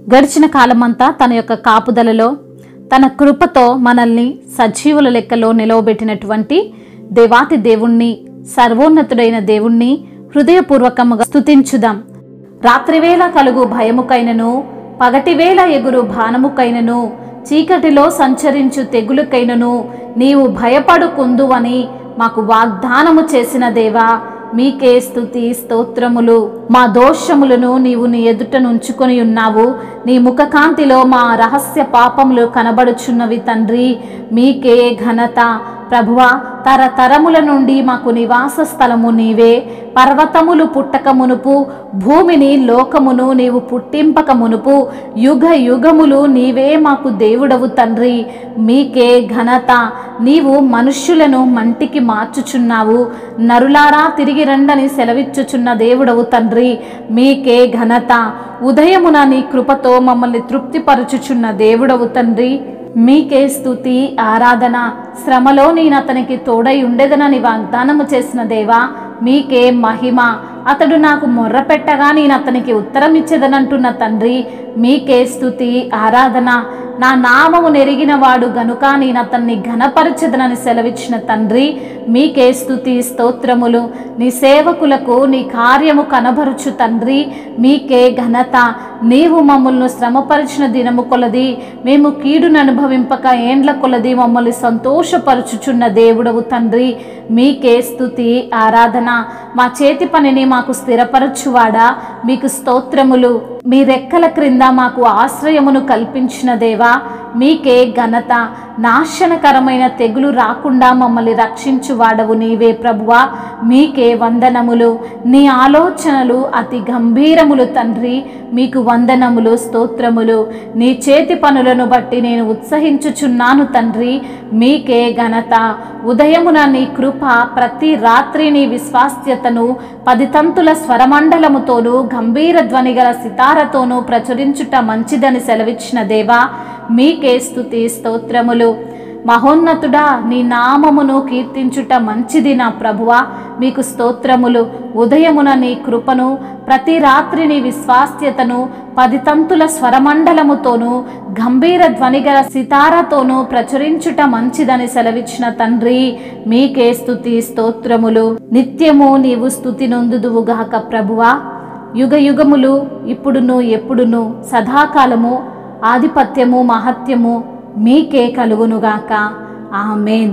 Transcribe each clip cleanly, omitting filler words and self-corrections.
గడిచిన కాలమంతా తన యొక్క కాపుదలలో తన కృపతో మనల్ని సజీవుల లెక్కలో నిలవబెట్టినటువంటి దేవాతి దేవుణ్ణి, సర్వోన్నతుడైన దేవుణ్ణి హృదయపూర్వకముగా స్తుతించుదాం. రాత్రివేళ కలుగు భయముకైనను, పగటివేళ ఎగురు బాణముకైనను, చీకటిలో సంచరించు తెగులుకైనను నీవు భయపడుకుందువని మాకు వాగ్దానము చేసిన దేవా, మీకే స్తుతి స్తోత్రములు. మా దోషములను నీవు నీ ఎదుట నుంచుకొని ఉన్నావు. నీ ముఖకాంతిలో మా రహస్య పాపములు కనబడుచున్నవి తండ్రి. మీకే ఘనత ప్రభువా. తరతరముల నుండి మాకు నివాస స్థలము నీవే. పర్వతములు పుట్టక మునుపు, భూమిని లోకమును నీవు పుట్టింపక మునుపు, యుగ యుగములు నీవే మాకు దేవుడవు తండ్రి. మీకే ఘనత. నీవు మనుష్యులను మంటికి మార్చుచున్నావు. నరులారా తిరిగి రండని సెలవిచ్చుచున్న దేవుడవు తండ్రి. మీకే ఘనత. ఉదయమున నీ కృపతో మమ్మల్ని తృప్తిపరచుచున్న దేవుడవు తండ్రి. మీకే స్తుతి ఆరాధన. శ్రమలో నేను అతనికి తోడై ఉండేదనని వాగ్దానము చేసిన దేవా, మీకే మహిమ. అతడు నాకు మొర్ర పెట్టగా నేను అతనికి ఉత్తరం ఇచ్చేదనంటున్న తండ్రి. మీకే స్తుతి ఆరాధన. నా నామము నెరిగిన వాడు గనుక నేను అతన్ని ఘనపరచెదనని సెలవిచ్చిన తండ్రి. మీకే స్తుతి స్తోత్రములు. నీ సేవకులకు నీ కార్యము కనబరుచు తండ్రి. మీకే ఘనత. నీవు మమ్మల్ని శ్రమపరిచిన దినము కొలది, మేము కీడును అనుభవింపక ఏండ్ల కొలది మమ్మల్ని సంతోషపరచుచున్న దేవుడవు తండ్రి. మీకే స్తుతి ఆరాధన. మా చేతి పనిని మాకు స్థిరపరచువాడా, మీకు స్తోత్రములు. మీ రెక్కల క్రింద మాకు ఆశ్రయమును కల్పించిన దేవా, మీకే ఘనత. నాశనకరమైన తెగులు రాకుండా మమ్మల్ని రక్షించువాడవు నీవే ప్రభువా. మీకే వందనములు. నీ ఆలోచనలు అతి గంభీరములు తండ్రి. మీకు వందనములు స్తోత్రములు. నీ చేతి పనులను బట్టి నేను ఉత్సహించుచున్నాను తండ్రి. మీకే ఘనత. ఉదయమున నీ కృప, ప్రతి రాత్రి నీ విశ్వాస్యతను 10 తంతుల స్వరమండలముతోనూ గంభీర ధ్వని గల సితారతోనూ ప్రచురించుట మంచిదని సెలవిచ్చిన దేవా, మీకే స్తుతి స్తోత్రములు. మహోన్నతుడా, నీ నామమును కీర్తించుట మంచిది నా ప్రభువా. మీకు స్తోత్రములు. ఉదయమున నీ కృపను, ప్రతి రాత్రి నీ విశ్వాస్యతను 10 తంతుల స్వరమండలముతోనూ గంభీర ధ్వనిగల సితారతోనూ ప్రచురించుట మంచిదని సెలవిచ్చిన తండ్రి. మీకే స్తుతి స్తోత్రములు. నిత్యము నీవు స్తుతి నొందుదువుగాక ప్రభువా. యుగ యుగములు, ఇప్పుడును ఎప్పుడును, సదాకాలము ఆధిపత్యము మహత్యము మీకే కలుగునుగాక. ఆమేన్.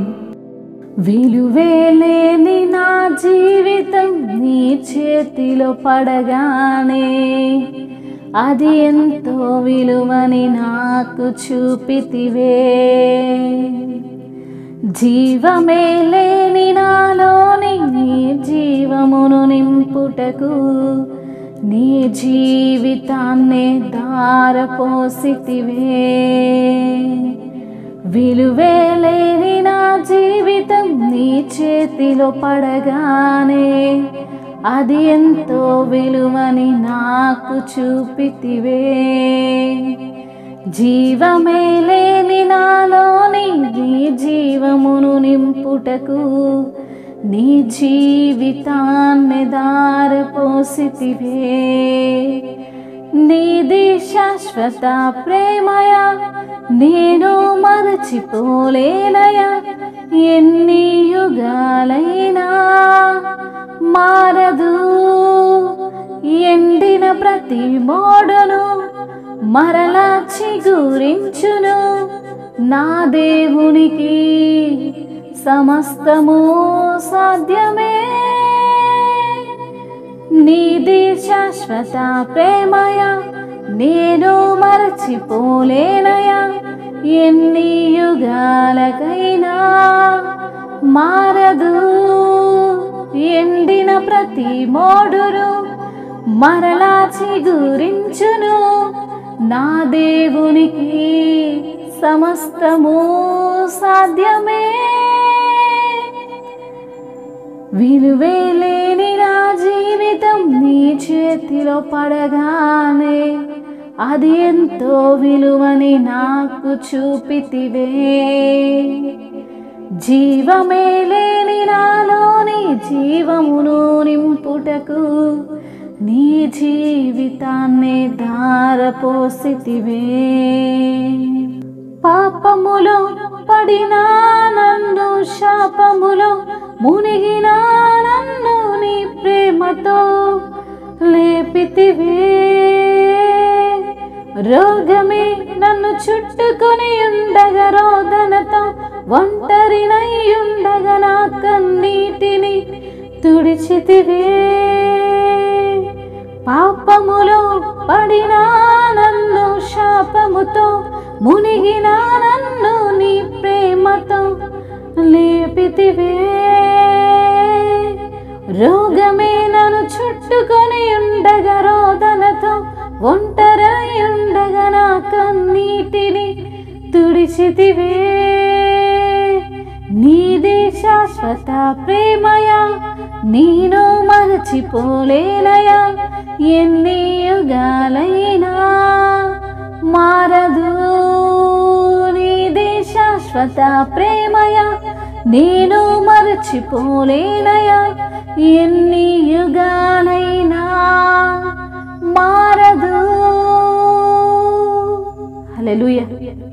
విలువేలేని నా జీవితం నీ చేతిలో పడగానే అది ఎంతో విలువని నాకు చూపితివే. జీవమే లేని నాలోని నీ జీవమును నింపుటకు నీ జీవితాన్నే ధారపోసితివే. విలువేలేని నా జీవితం నీ చేతిలో పడగానే అది ఎంతో విలువని నాకు చూపితివే. జీవమే లేని నాలోని నీ జీవమును నింపుటకు నీ జీవితాన్ని దారపోసితివే. నీది శాశ్వత ప్రేమయా, నేను మరచిపోలేనయా. ఎన్ని యుగాలైనా మారదు. ఎండిన ప్రతి మోడును మరలా చిగురించును. నా దేవునికి సమస్తము సాధ్యమే. నీది శాశ్వత ప్రేమయా, నేను మరచిపోలేనయా. ఎన్ని యుగాలకైనా మారదు. ఎండిన ప్రతి మోడును మరలా చిగురించును. నా దేవునికి సమస్తము సాధ్యమే. విలువేలేని నా జీవితం నీ చేతిలో పడగానే అది ఎంతో విలువని నాకు చూపితివే. జీవమే లేని నాలోని జీవమును నింపుటకు నీ జీవితాన్ని ధారపోసితివే. పాపములో పడినా నన్ను, శాపములో మునిగినా నన్ను నీ ప్రేమతో లేపితివే. రోగమే నన్ను చుట్టుకొని ఉండగా, రోదనతో ఒంటరినై ఉండగా నా కన్నీటిని తుడిచితివే. పాపములో పడినా నన్ను, శాపముతో మునిగినా నన్ను నీ ప్రేమతో లేపితివే. రోగమే నన్ను చుట్టుకొని ఉండగా, రోదనతో ఒంటరై ఉండగా నా కన్నీటిని తుడిచితివే. నీదే శాశ్వత ప్రేమయా, నేను మరచిపోలేనయా. ఎన్ని యుగాలైనా మారదు. నీదే శాశ్వత ప్రేమయా, నేను మరచిపోలేనయా. ఎన్ని యుగాలైనా మారదు. హల్లెలూయా.